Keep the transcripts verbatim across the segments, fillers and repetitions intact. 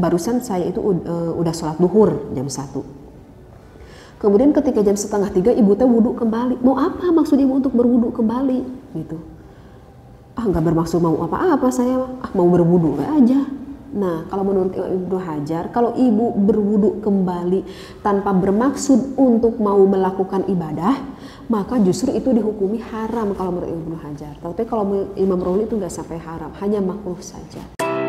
barusan saya itu uh, udah sholat duhur jam satu. Kemudian ketika jam setengah tiga ibu teh wudhu kembali. Mau apa maksud ibu untuk berwudhu kembali? Gitu. Ah nggak bermaksud mau apa-apa saya, ah mau berwudhu aja. Nah kalau menurut Ibnu Hajar, kalau ibu berwudhu kembali tanpa bermaksud untuk mau melakukan ibadah, maka justru itu dihukumi haram kalau menurut Ibnu Hajar. Tapi kalau Imam Romli itu nggak sampai haram, hanya makruh saja.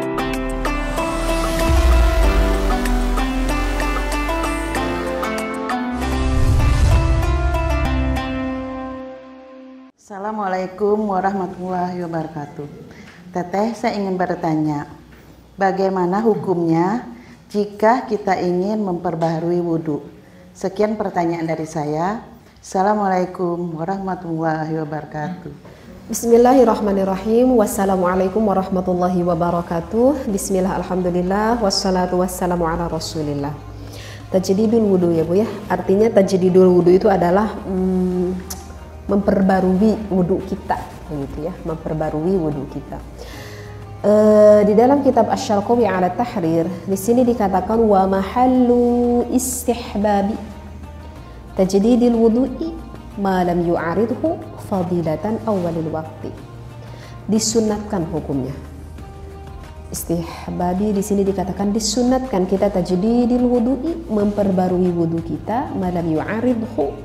Assalamualaikum warahmatullahi wabarakatuh. Teteh, saya ingin bertanya, bagaimana hukumnya jika kita ingin memperbaharui wudhu? Sekian pertanyaan dari saya. Assalamualaikum warahmatullahi wabarakatuh. Bismillahirrahmanirrahim. Wassalamualaikum warahmatullahi wabarakatuh. Bismillah, alhamdulillah, wassalatu wassalamu ala rasulillah. Tajdidul wudhu ya Bu ya. Artinya tajdidul wudhu itu adalah hmm, memperbarui wudhu kita, begitu ya, memperbarui wudhu kita. E, di dalam kitab Asy-Syalqawi 'ala Tahrir, di sini dikatakan wa mahallu istihbabi tajdidil wudhu'i ma lam yu'aridhu fadilatan awwalil waqti. Disunatkan hukumnya. Istihbabi di sini dikatakan disunatkan kita tajdidil wudhu'i, memperbarui wudhu kita ma lam yu'aridhu,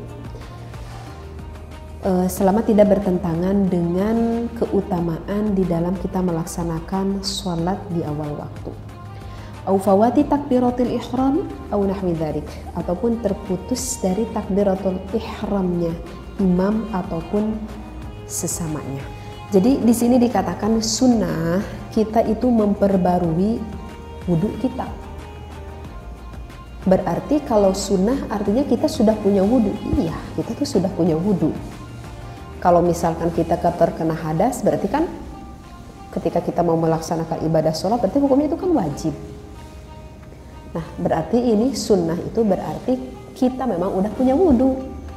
selama tidak bertentangan dengan keutamaan di dalam kita melaksanakan sholat di awal waktu. Au fawati takbiratul ihram au nahwi dzalik, ataupun terputus dari takbiratul ihramnya imam ataupun sesamanya. Jadi di sini dikatakan sunnah kita itu memperbarui wudhu kita. Berarti kalau sunnah artinya kita sudah punya wudhu. Iya, kita tuh sudah punya wudhu. Kalau misalkan kita terkena hadas, berarti kan ketika kita mau melaksanakan ibadah sholat, berarti hukumnya itu kan wajib. Nah, berarti ini sunnah itu berarti kita memang udah punya wudhu.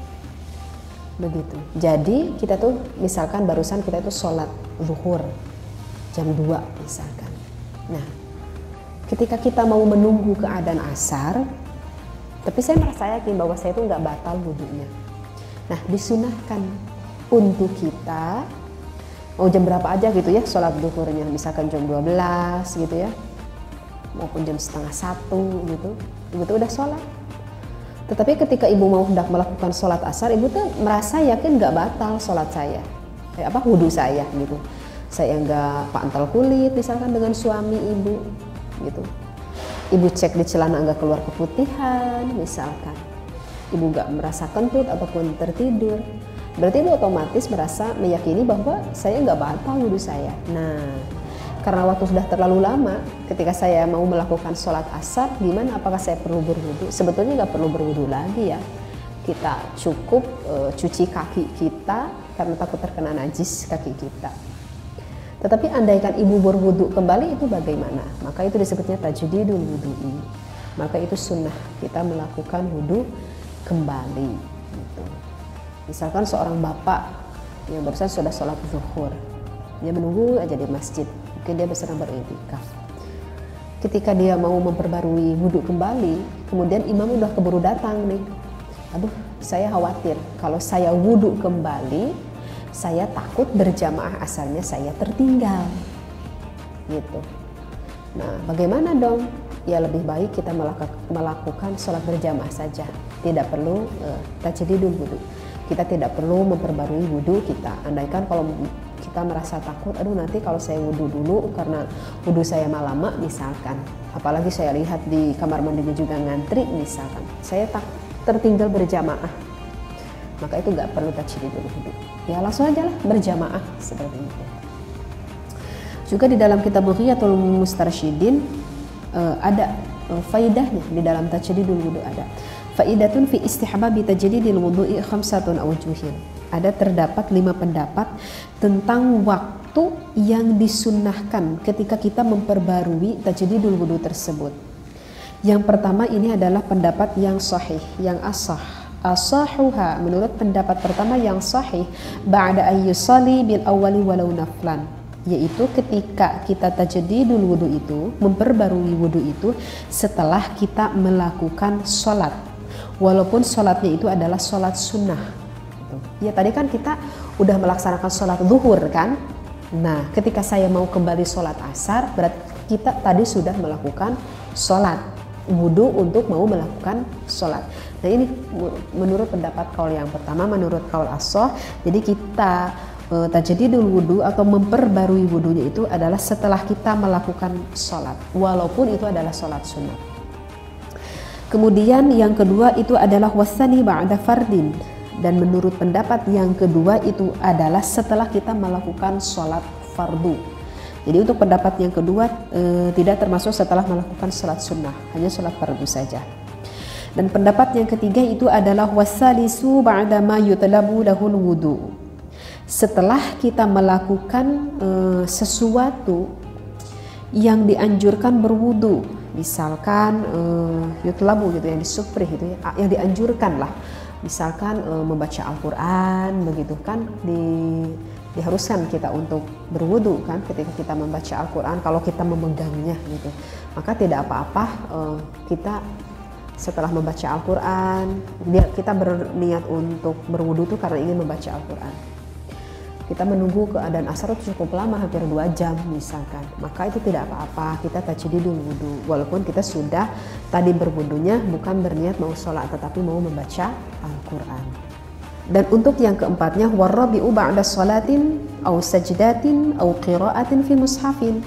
Begitu. Jadi kita tuh misalkan barusan kita itu sholat zuhur jam dua misalkan. Nah, ketika kita mau menunggu keadaan asar, tapi saya merasa yakin bahwa saya itu nggak batal wudhunya. Nah, disunahkan untuk kita mau jam berapa aja gitu ya sholat duhurnya, misalkan jam dua belas gitu ya, maupun jam setengah satu gitu, ibu tuh udah sholat. Tetapi ketika ibu mau hendak melakukan sholat asar, ibu tuh merasa yakin nggak batal sholat saya, kayak apa wudhu saya gitu, saya nggak pantal kulit misalkan dengan suami ibu gitu, ibu cek di celana nggak keluar keputihan misalkan, ibu nggak merasa kentut ataupun tertidur, berarti ibu otomatis merasa meyakini bahwa saya nggak batal wudhu saya. Nah, karena waktu sudah terlalu lama, ketika saya mau melakukan sholat asar, gimana? Apakah saya perlu berwudhu? Sebetulnya nggak perlu berwudhu lagi ya. Kita cukup e, cuci kaki kita karena takut terkena najis kaki kita. Tetapi andaikan ibu berwudhu kembali, itu bagaimana? Maka itu disebutnya tajdidul wudhu'i. Maka itu sunnah kita melakukan wudhu kembali. Gitu. Misalkan seorang bapak yang barusan sudah sholat zuhur, dia menunggu aja di masjid, mungkin dia sedang beriktikaf. Ketika dia mau memperbarui wudhu kembali, kemudian imam udah keburu datang nih. Aduh, saya khawatir kalau saya wudhu kembali, saya takut berjamaah asarnya saya tertinggal. Gitu. Nah, bagaimana dong? Ya lebih baik kita melakukan sholat berjamaah saja, tidak perlu uh, tajdidul wudhu. Kita tidak perlu memperbarui wudhu kita. Andaikan kalau kita merasa takut, aduh nanti kalau saya wudhu dulu karena wudhu saya lama misalkan, apalagi saya lihat di kamar mandinya juga ngantri misalkan, saya tak tertinggal berjamaah, maka itu nggak perlu tajdidul wudhu. Ya langsung aja lah berjamaah seperti itu. Juga di dalam kitab Bughiyatul Mustarsyidin uh, ada uh, faidahnya di dalam tajdidul wudhu ada. Faidatun fi istihbabi tajdidil wudhu'i khamsatun awjuhin. Ada terdapat lima pendapat tentang waktu yang disunnahkan ketika kita memperbarui tajdidul wudhu tersebut. Yang pertama ini adalah pendapat yang sahih, yang ashah. Asahuha, menurut pendapat pertama yang sahih, ba'da ayyusali bil awwali walau naflan. yaitu ketika kita tajdidul wudu itu, memperbarui wudu itu setelah kita melakukan sholat, walaupun sholatnya itu adalah sholat sunnah. Ya tadi kan kita udah melaksanakan sholat zuhur kan. Nah ketika saya mau kembali sholat asar, berarti kita tadi sudah melakukan sholat wudu untuk mau melakukan sholat. Nah ini menurut pendapat kaul yang pertama, menurut kaul as-shah. Jadi kita e, tajdidul wudu atau memperbarui wudunya itu adalah setelah kita melakukan sholat, walaupun itu adalah sholat sunnah. Kemudian yang kedua itu adalah wasani ba'da fardin, dan menurut pendapat yang kedua itu adalah setelah kita melakukan sholat fardu. Jadi untuk pendapat yang kedua e, tidak termasuk setelah melakukan sholat sunnah, hanya sholat fardu saja. Dan pendapat yang ketiga itu adalah wasalisu ba'da ma yutlabu lahul wudu. Setelah kita melakukan e, sesuatu yang dianjurkan berwudu, misalkan e, yutlabu gitu, yang disuprih gitu ya, yang dianjurkan lah. Misalkan e, membaca Al-Quran begitu kan, di, diharuskan kita untuk berwudu kan ketika kita membaca Al-Quran, kalau kita memegangnya gitu. Maka tidak apa-apa e, kita setelah membaca Al-Quran, kita berniat untuk berwudu itu karena ingin membaca Al-Quran. Kita menunggu keadaan asar itu cukup lama, hampir dua jam misalkan. Maka itu tidak apa-apa, kita tajdidul wudu. Walaupun kita sudah tadi berwudunya bukan berniat mau sholat, tetapi mau membaca Al-Quran. Dan untuk yang keempatnya, warrabi'u ba'da sholatin aw sajdatin aw qira'atin fi mushafin.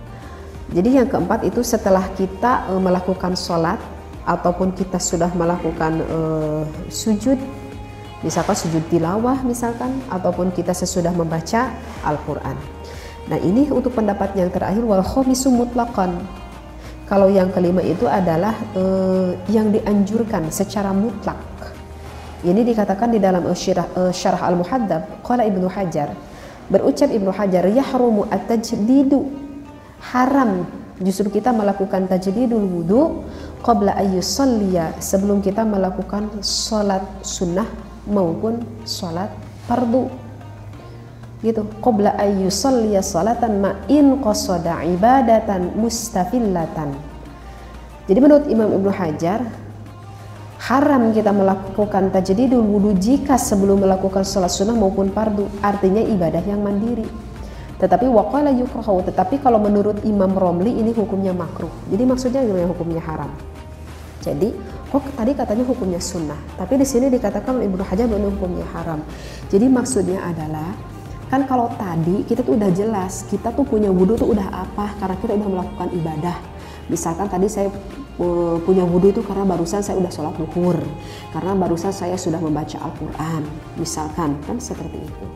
Jadi yang keempat itu setelah kita e, melakukan sholat, ataupun kita sudah melakukan uh, sujud, misalkan sujud tilawah misalkan, ataupun kita sesudah membaca Al-Quran. Nah ini untuk pendapat yang terakhir, wal khamisu mutlaqan. Kalau yang kelima itu adalah uh, yang dianjurkan secara mutlak. Ini dikatakan di dalam uh, syarah, uh, syarah Al-Muhaddab, qala Ibnu Hajar, berucap Ibnu Hajar, yahrumu at-tajdidu, haram justru kita melakukan tajdidul wudu qabla ayyusalliya, sebelum kita melakukan sholat sunnah maupun sholat fardu gitu. Qabla ayyusalliya sholatan ma in qasada ibadatan mustafillatan. Jadi menurut Imam Ibnu Hajar, haram kita melakukan tajdidul wudu jika sebelum melakukan sholat sunnah maupun fardu, artinya ibadah yang mandiri. Tetapi waqala yukrahu, tetapi kalau menurut Imam Romli ini hukumnya makruh. Jadi maksudnya gimana hukumnya haram? Jadi kok tadi katanya hukumnya sunnah, tapi di sini dikatakan oleh Ibnu Hajar bahwa hukumnya haram. Jadi maksudnya adalah kan kalau tadi kita tuh udah jelas kita tuh punya wudu tuh udah apa, karena kita udah melakukan ibadah. Misalkan tadi saya uh, punya wudu itu karena barusan saya udah sholat zuhur, karena barusan saya sudah membaca Al-Quran, misalkan kan seperti itu.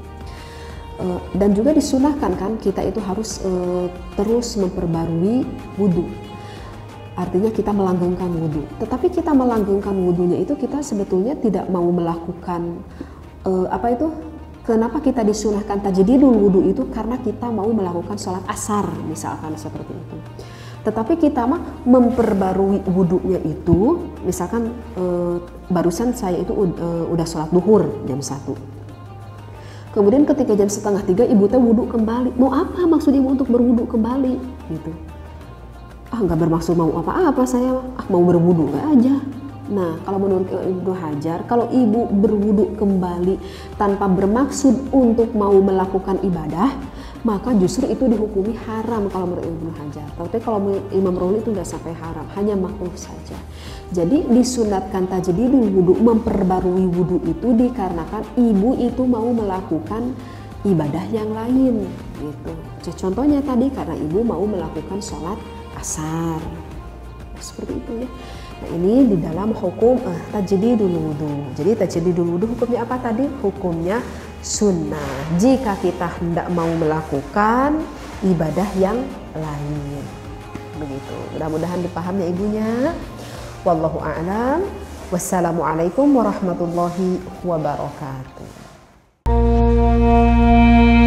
Uh, dan juga disunahkan kan kita itu harus uh, terus memperbarui wudu, artinya kita melanggengkan wudu. Tetapi kita melanggengkan wudunya itu kita sebetulnya tidak mau melakukan uh, apa itu, kenapa kita disunahkan tajdidul wudu itu karena kita mau melakukan sholat asar misalkan seperti itu. Tetapi kita mah memperbarui wudunya itu, misalkan uh, barusan saya itu uh, udah sholat duhur jam satu. Kemudian ketika jam setengah tiga ibu teh wudhu kembali. Mau apa maksud ibu untuk berwudhu kembali? Gitu. Ah nggak bermaksud mau apa-apa saya, ah mau berwudhu nggak aja. Nah kalau menurut Ibnu Hajar, kalau ibu berwudhu kembali tanpa bermaksud untuk mau melakukan ibadah, maka justru itu dihukumi haram kalau menurut Ibnu Hajar. Tapi kalau Imam Romli itu nggak sampai haram, hanya makruh saja. Jadi disunatkan tajdidul wudu, memperbarui wudu itu dikarenakan ibu itu mau melakukan ibadah yang lain gitu. Contohnya tadi karena ibu mau melakukan sholat asar, seperti itu ya. Nah ini di dalam hukum eh, tajdidul wudu. Jadi tajdidul wudu hukumnya apa tadi? Hukumnya sunnah jika kita hendak mau melakukan ibadah yang lain. Begitu. Mudah-mudahan dipahami ya ibunya. Wallahu a'lam. Wassalamualaikum warahmatullahi wabarakatuh.